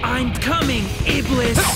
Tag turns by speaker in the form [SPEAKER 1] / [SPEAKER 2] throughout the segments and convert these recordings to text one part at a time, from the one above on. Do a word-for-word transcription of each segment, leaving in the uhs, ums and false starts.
[SPEAKER 1] I'm coming, Iblis!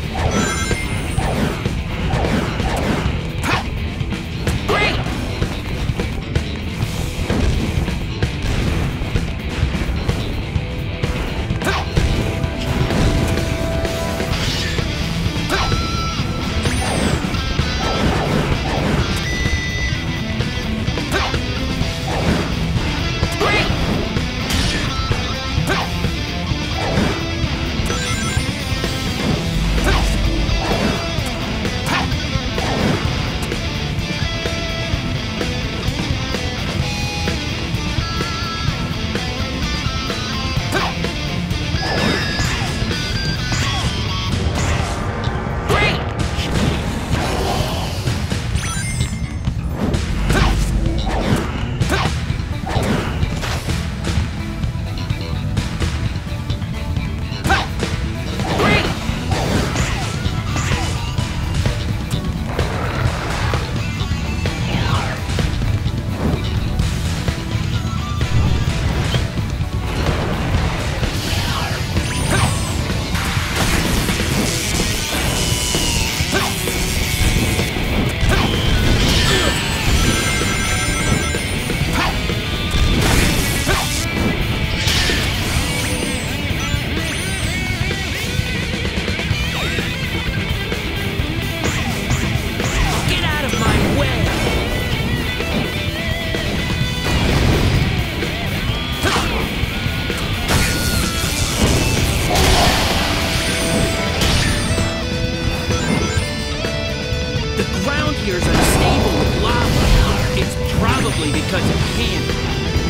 [SPEAKER 1] Because it can.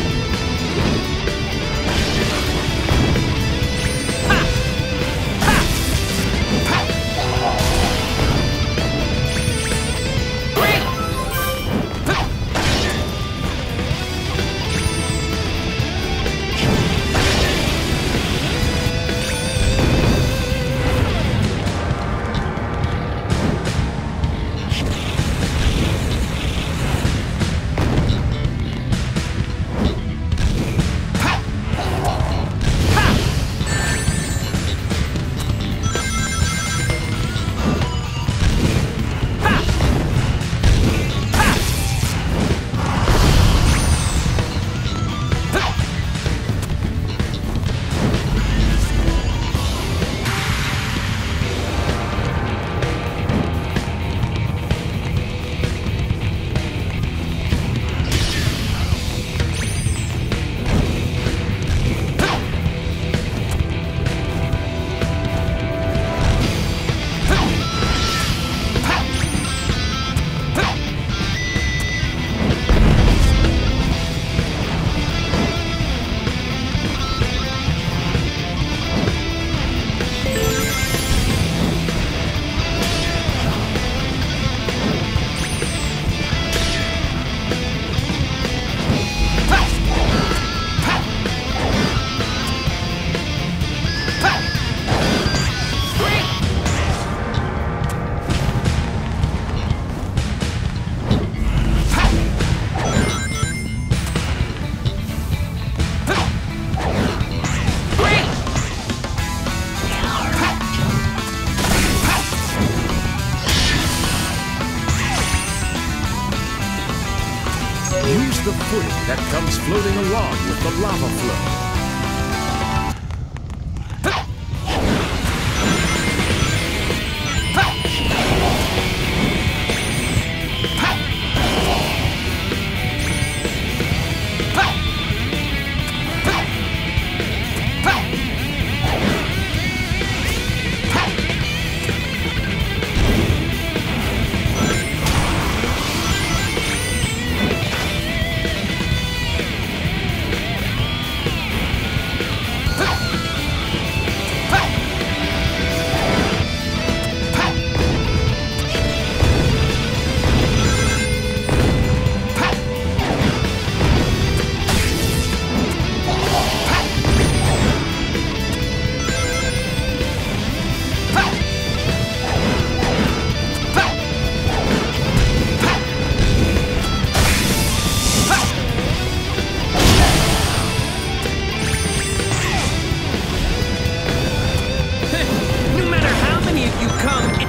[SPEAKER 2] Use the footing that comes floating along with the lava flow.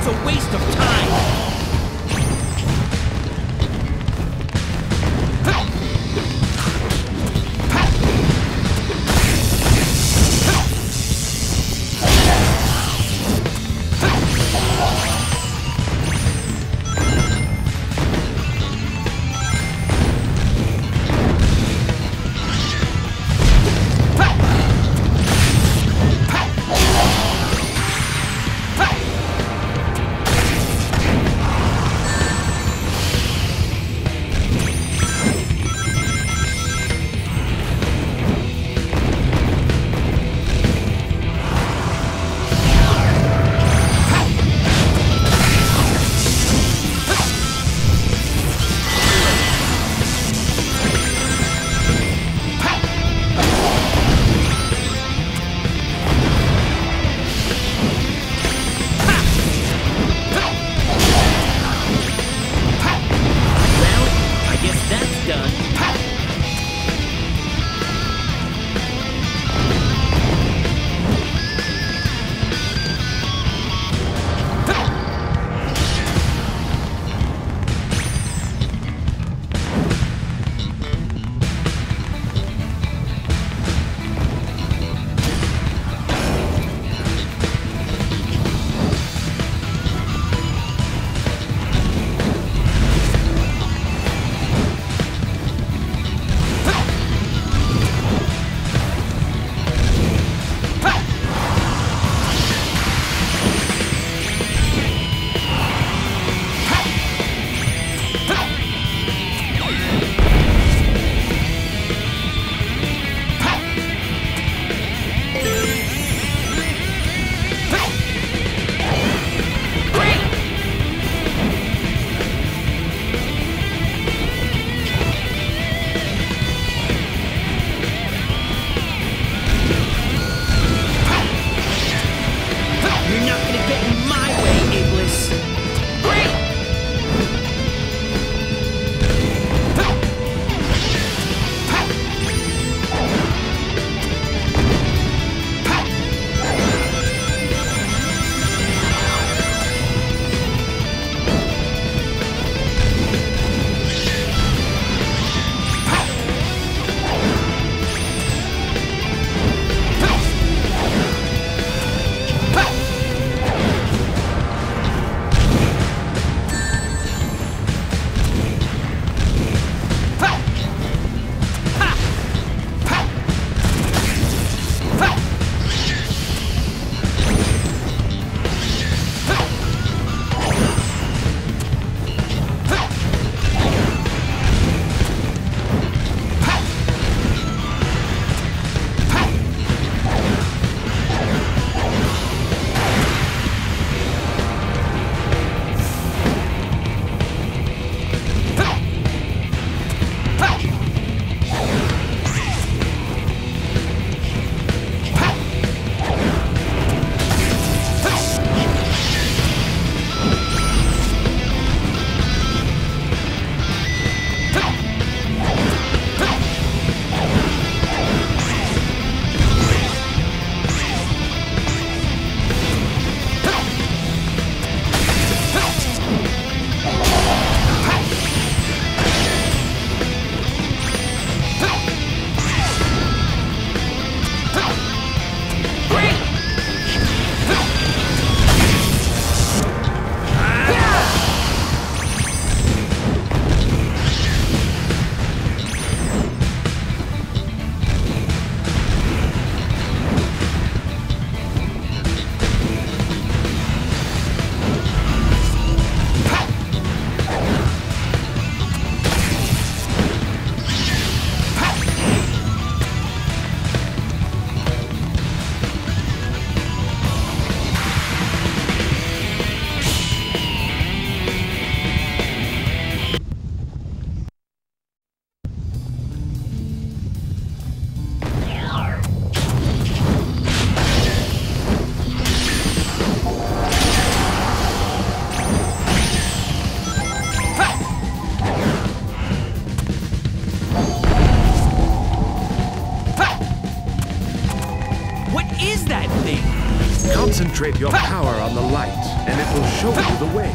[SPEAKER 1] It's a waste of time.
[SPEAKER 2] Concentrate your power on the light, and it will show you the way.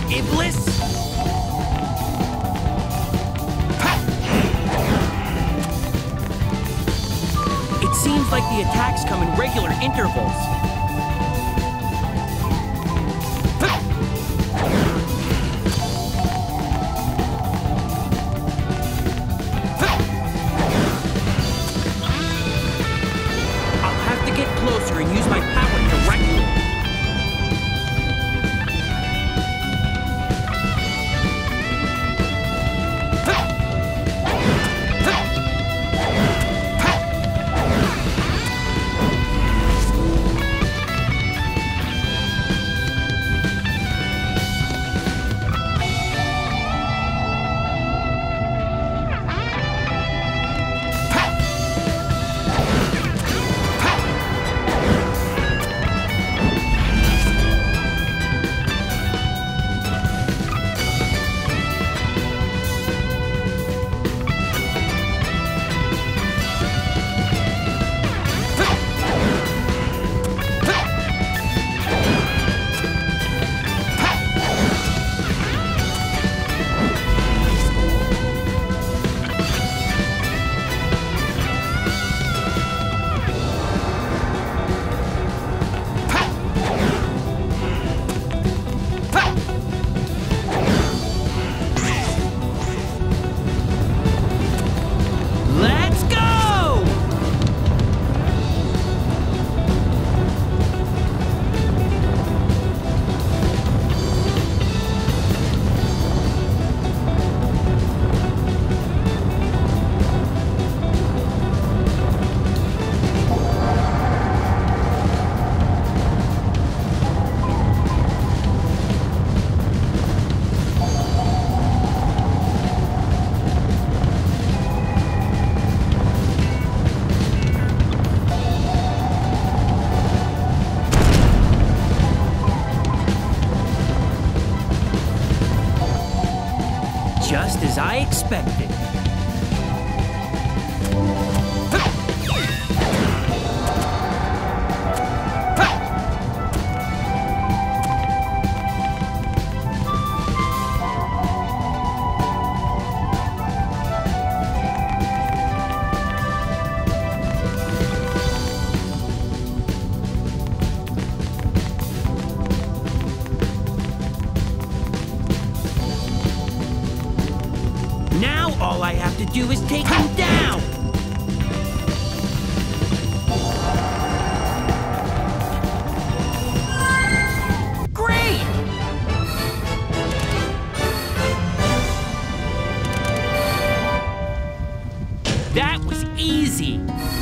[SPEAKER 1] Iblis! It seems like the attacks come in regular intervals. I'll have to get closer and use my power directly. Just as I expected. Now all I have to do is take him down! Great! That was easy!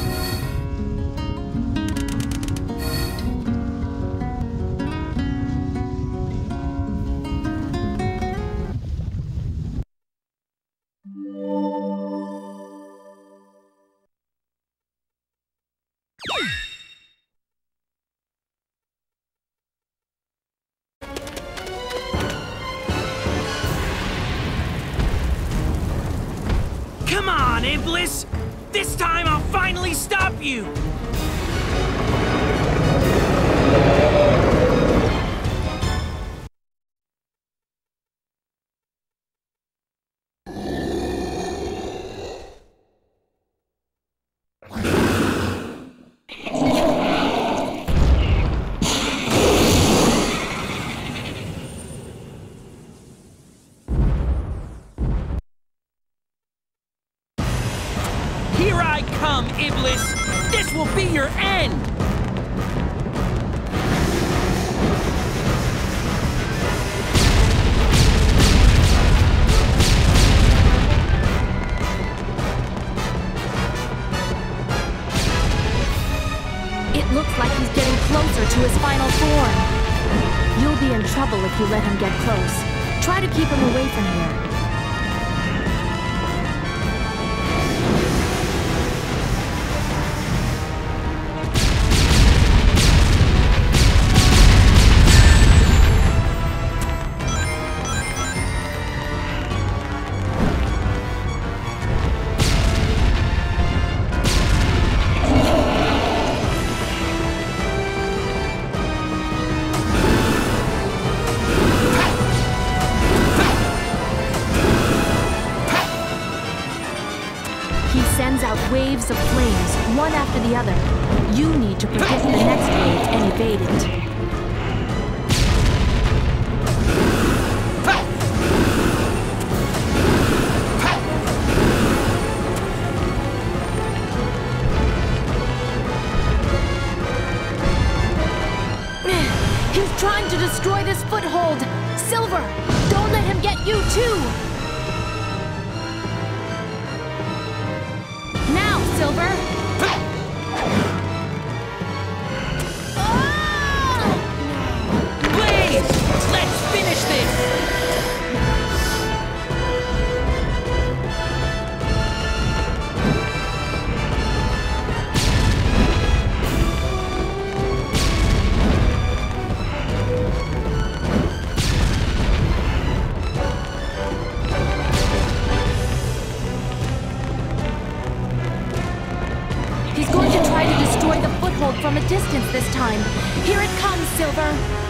[SPEAKER 1] Come on, Iblis! This time I'll finally stop you! Here I come, Iblis! This will be your end!
[SPEAKER 3] It looks like he's getting closer to his final form. You'll be in trouble if you let him get close. Try to keep him away from here. one after the other. You need to predict the next wave and evade it. He's trying to destroy this foothold! Silver, don't let him get you too! Now, Silver!
[SPEAKER 1] Blaze! Let's finish this!
[SPEAKER 3] He's going to try to destroy the foothold from a distance this time. Here it comes, Silver!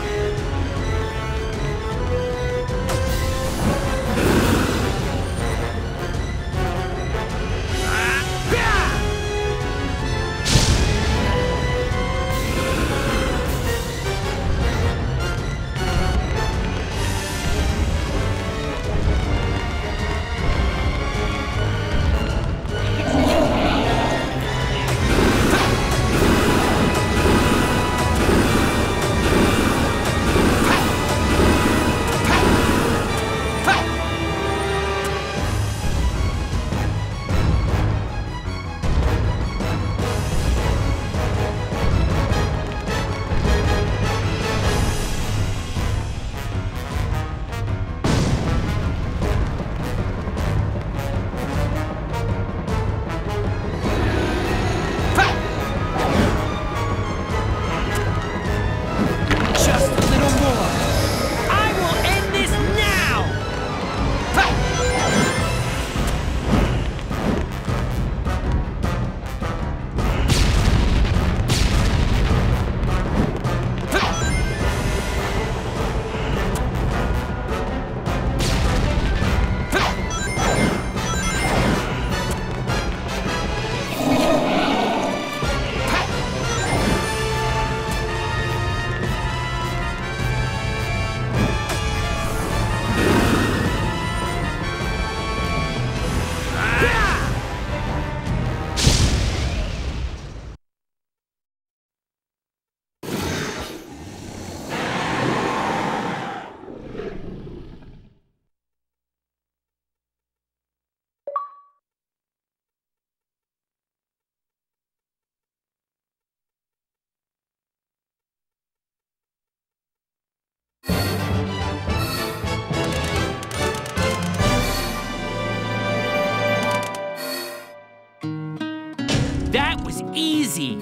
[SPEAKER 1] That was easy!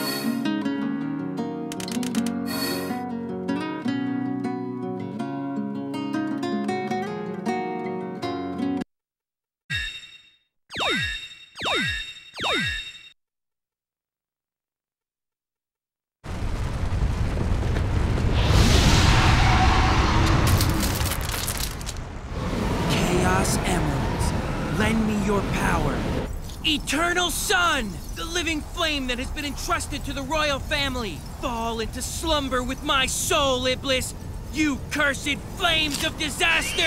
[SPEAKER 1] Chaos Emeralds, lend me your power. Eternal Sun! The living flame that has been entrusted to the royal family! Fall into slumber with my soul, Iblis! You cursed flames of disaster!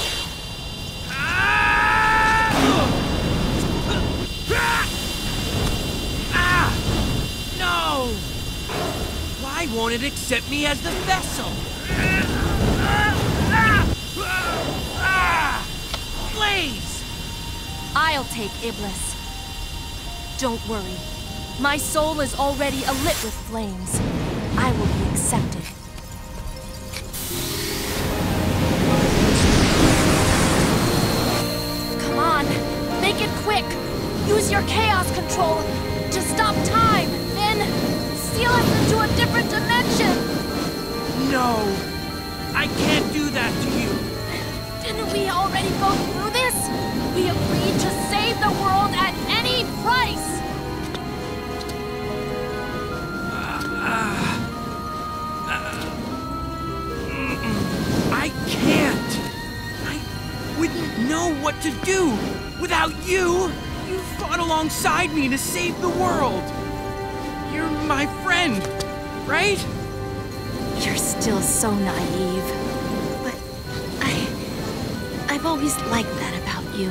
[SPEAKER 1] Ah! Ah! No! Why won't it accept me as the vessel? Blaze!
[SPEAKER 3] I'll take Iblis. Don't worry. My soul is already alit with flames. I will be accepted. Come on, make it quick! Use your chaos control to stop time, then seal us into a different dimension!
[SPEAKER 1] No! I can't do that to you!
[SPEAKER 3] Didn't we already go through this? We agreed to save the world at any price!
[SPEAKER 1] I can't! I wouldn't know what to do without you!
[SPEAKER 3] You've
[SPEAKER 1] fought alongside me to save the world. You're my friend, right?
[SPEAKER 3] You're still so naive. But I... I've always liked that about you.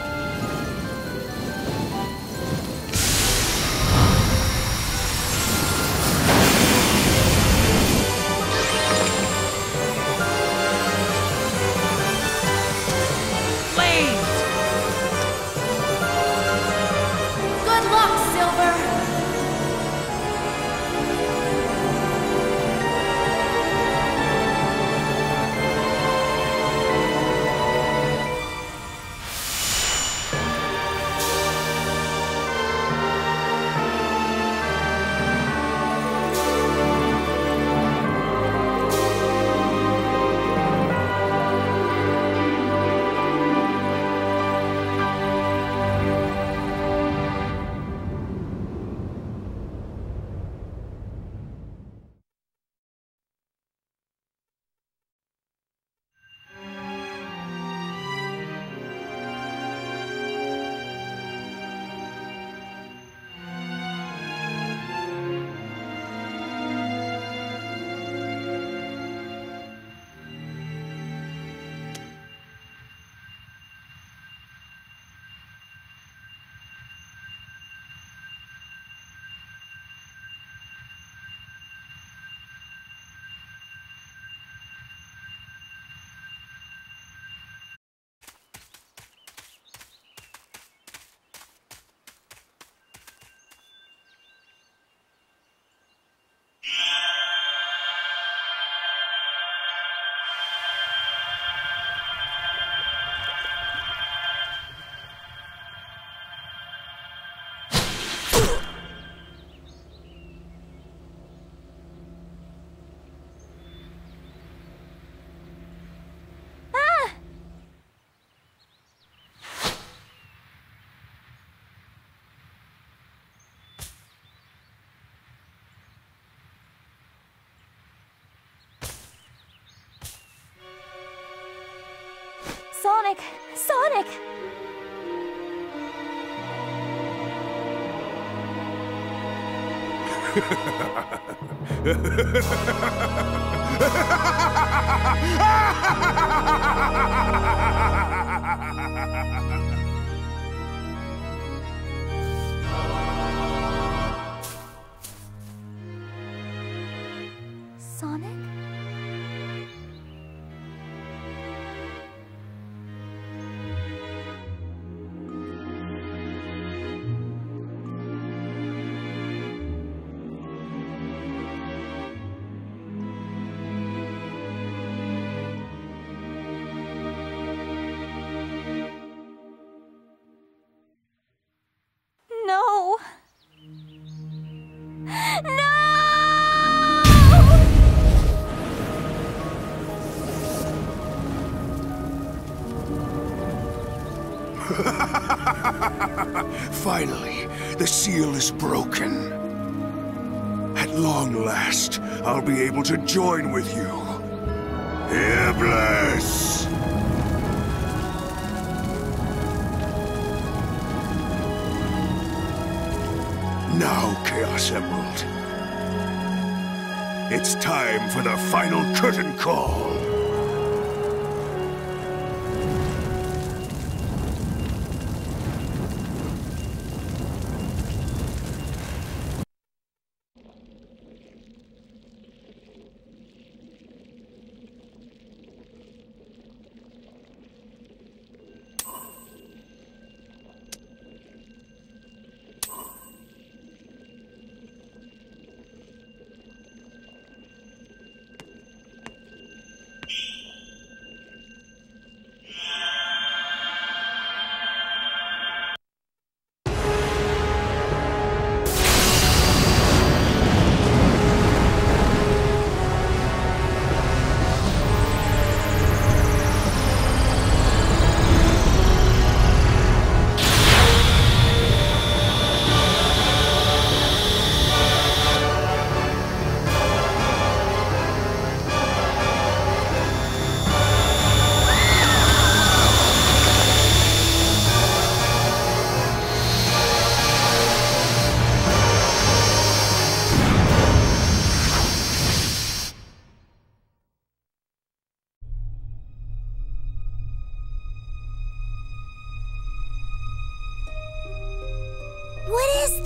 [SPEAKER 4] Sonic! Sonic! Sonic? No! No!
[SPEAKER 5] Finally, the seal is broken. At long last, I'll be able to join with you. Iblis! Now, Chaos Emerald. It's time for the final curtain call.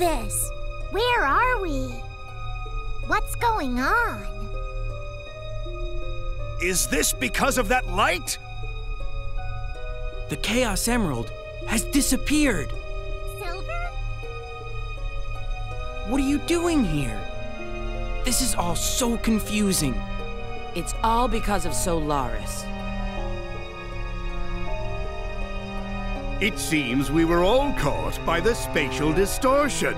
[SPEAKER 6] this? Where are we? What's going on?
[SPEAKER 7] Is this because of that light?
[SPEAKER 1] The Chaos Emerald has disappeared.
[SPEAKER 6] Silver?
[SPEAKER 1] What are you doing here? This is all so confusing.
[SPEAKER 8] It's all because of Solaris.
[SPEAKER 9] It seems we were all caught by the spatial distortion.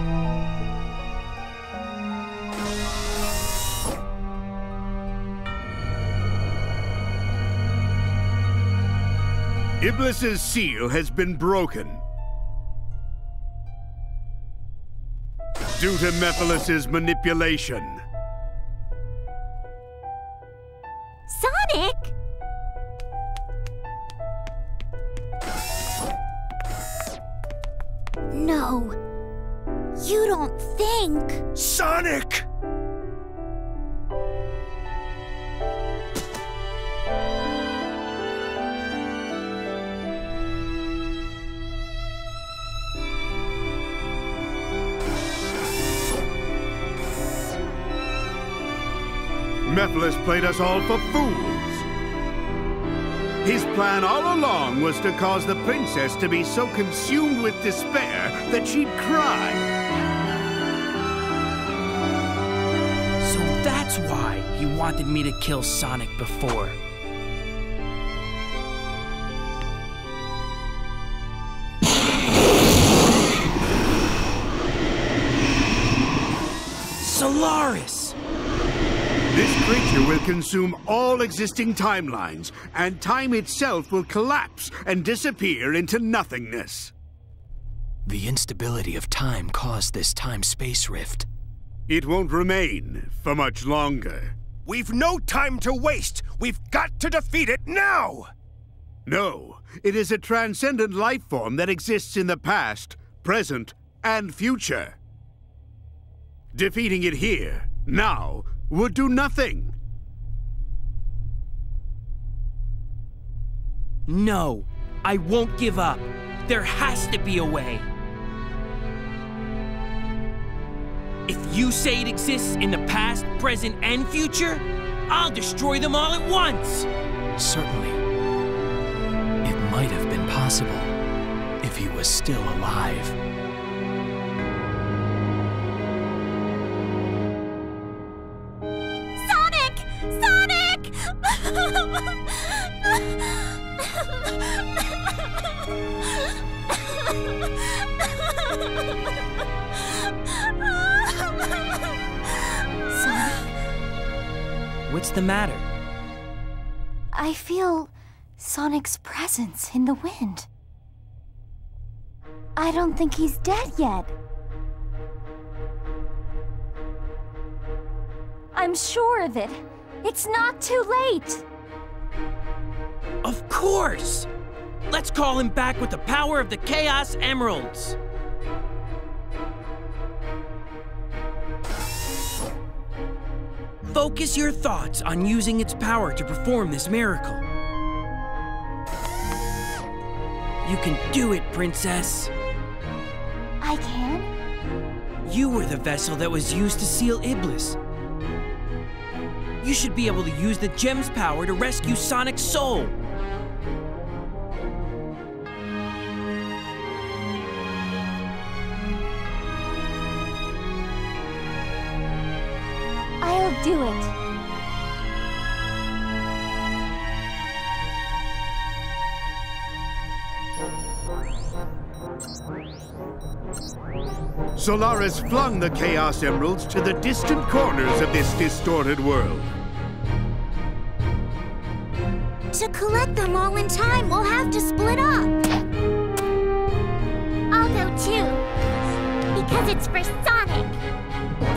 [SPEAKER 9] Iblis's seal has been broken. Due to Mephiles' manipulation.
[SPEAKER 6] Sonic? No. You don't think...
[SPEAKER 7] Sonic!
[SPEAKER 9] Mephiles played us all for fools. His plan all along was to cause the princess to be so consumed with despair that she'd cry.
[SPEAKER 1] So that's why he wanted me to kill Sonic before. Solaris!
[SPEAKER 9] This creature will consume all existing timelines, and time itself will collapse and disappear into nothingness.
[SPEAKER 7] The instability of time caused this time-space rift.
[SPEAKER 9] It won't remain for much longer.
[SPEAKER 7] We've no time to waste! We've got to defeat it now!
[SPEAKER 9] No, it is a transcendent life form that exists in the past, present, and future. Defeating it here, now, would do nothing.
[SPEAKER 1] No, I won't give up. There has to be a way. If you say it exists in the past, present, and future, I'll destroy them all at once.
[SPEAKER 7] Certainly. It might have been possible if he was still alive.
[SPEAKER 1] What's the matter?
[SPEAKER 4] I feel Sonic's presence in the wind. I don't think he's dead yet. I'm sure of it. It's not too late.
[SPEAKER 1] Of course! Let's call him back with the power of the Chaos Emeralds. Focus your thoughts on using its power to perform this miracle. You can do it, Princess.
[SPEAKER 4] I can?
[SPEAKER 1] You were the vessel that was used to seal Iblis. You should be able to use the gem's power to rescue Sonic's soul.
[SPEAKER 4] I'll do it.
[SPEAKER 9] Solaris flung the Chaos Emeralds to the distant corners of this distorted world.
[SPEAKER 6] To collect them all in time, we'll have to split up. I'll go too, because it's for Sonic.